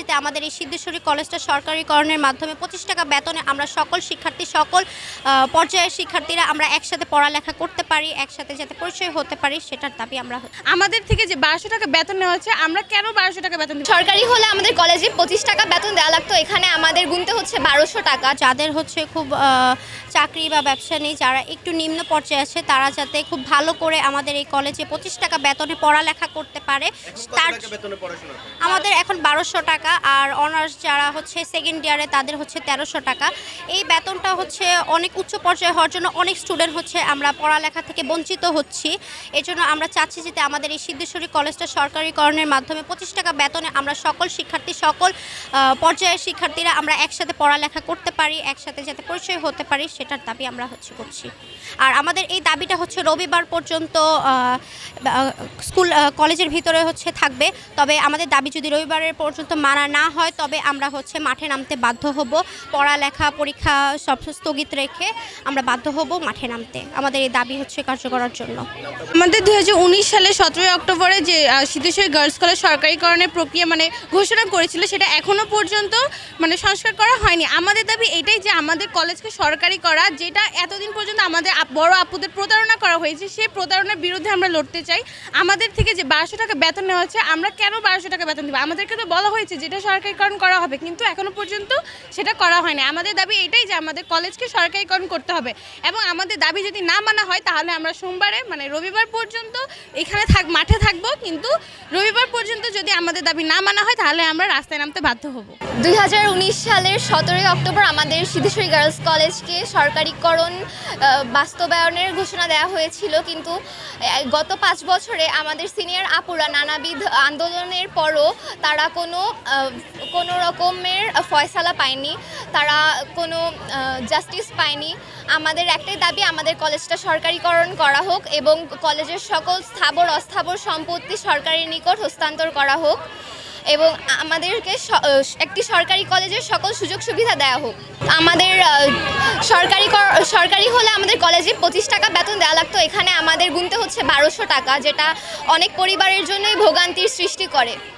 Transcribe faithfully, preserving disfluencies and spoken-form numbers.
চাচ্ছিতে আমাদের এই সিদ্ধেশ্বরী কলেজটা সরকারিকরণের মাধ্যমে পঁচিশ টাকা বেতনে আমরা সকল শিক্ষার্থী সকল পর্যায়ের শিক্ষার্থীরা আমরা একসাথে পড়ালেখা করতে পারি, একসাথে যাতে পরিচয় হতে পারি সেটার দাবি আমরা। আমাদের থেকে যে বারোশো টাকা বেতন নেওয়া হচ্ছে, আমরা কেন বারোশো টাকা বেতন দিই? সরকারি হলে আমাদের কলেজে পঁচিশ টাকা বেতন দেওয়া লাগতো, এখানে আমাদের গুনতে হচ্ছে বারোশো টাকা। যাদের হচ্ছে খুব চাকরি বা ব্যবসা নেই, যারা একটু নিম্ন পর্যায়ে আছে, তারা যাতে খুব ভালো করে আমাদের এই কলেজে পঁচিশ টাকা বেতনে পড়ালেখা করতে পারে। তার আমাদের এখন বারোশো টাকা, আর অনার্স যারা হচ্ছে সেকেন্ড ইয়ারে তাদের হচ্ছে তেরোশো টাকা। এই বেতনটা হচ্ছে অনেক উচ্চ পর্যায়ে হওয়ার জন্য অনেক স্টুডেন্ট হচ্ছে আমরা পড়ালেখা থেকে বঞ্চিত হচ্ছি। এই জন্য আমরা চাচ্ছি যাতে আমাদের এই সিদ্ধেশ্বরী কলেজটা সরকারিকরণের মাধ্যমে পঁচিশ টাকা বেতনে আমরা সকল শিক্ষার্থী সকল পর্যায়ের শিক্ষার্থীরা আমরা একসাথে পড়ালেখা করতে পারি, একসাথে যাতে পরিচয় হতে পারি সেটার দাবি আমরা হচ্ছে করছি। আর আমাদের এই দাবিটা হচ্ছে রবিবার পর্যন্ত স্কুল কলেজের ভিতরে হচ্ছে থাকবে। তবে আমাদের দাবি যদি রবিবারের পর্যন্ত মানা না হয় তবে আমরা হচ্ছে মাঠে নামতে বাধ্য হব। পড়ালেখা পরীক্ষা সব স্থগিত রেখে আমরা বাধ্য হব মাঠে নামতে, আমাদের এই দাবি হচ্ছে কার্যকরার জন্য। আমাদের দুই হাজার উনিশ সালে সতেরোই অক্টোবরে যে সিদ্ধেশ্বরী গার্লস কলেজ সরকারিকরণের প্রক্রিয়া মানে ঘোষণা করেছিল, সেটা এখনও পর্যন্ত মানে সংস্কার করা হয়নি। আমাদের দাবি এটাই যে আমাদের কলেজকে সরকারি করা, যেটা এতদিন পর্যন্ত আমাদের বড় আপুদের প্রতারণা করা হয়েছে, সেই প্রতারণার বিরুদ্ধে আমরা লড়তে চাই। আমাদের থেকে যে বারোশো টাকা বেতন নেওয়া হচ্ছে, আমরা কেন বারোশো টাকা বেতন দিব? আমাদেরকে তো বলা হয়েছে যেটা সরকারিকরণ করা হবে, কিন্তু এখনও পর্যন্ত সেটা করা হয়নি। আমাদের দাবি এটাই যে আমাদের কলেজকে সরকারিকরণ করতে হবে, এবং আমাদের দাবি যদি না মানা হয় তাহলে আমরা সোমবারে মানে রবিবার পর্যন্ত এখানে থাক মাঠে থাকবো, কিন্তু রবিবার পর্যন্ত যদি আমাদের দাবি না মানা হয় তাহলে আমরা রাস্তায় নামতে বাধ্য হব। দুই হাজার উনিশ সালের সতেরোই অক্টোবর আমাদের সিদ্ধেশ্বরী গার্লস কলেজকে সরকারিকরণ বাস্তবায়নের ঘোষণা দেওয়া হয়েছিল, কিন্তু গত পাঁচ বছরে আমাদের সিনিয়র আপুরা নানাবিধ আন্দোলনের পরও তারা কোনো কোনো রকমের ফয়সালা পায়নি, তারা কোনো জাস্টিস পায়নি। আমাদের একটাই দাবি, আমাদের কলেজটা সরকারিকরণ করা হোক এবং কলেজের সকল স্থাবর অস্থাবর সম্পত্তি সরকারের নিকট হস্তান্তর করা হোক, এবং আমাদেরকে একটি সরকারি কলেজের সকল সুযোগ সুবিধা দেওয়া হোক। আমাদের সরকারি সরকারি হলে আমাদের কলেজে পঁচিশ টাকা বেতন দেওয়া লাগতো, এখানে আমাদের গুনতে হচ্ছে বারোশো টাকা, যেটা অনেক পরিবারের জন্যই ভোগান্তির সৃষ্টি করে।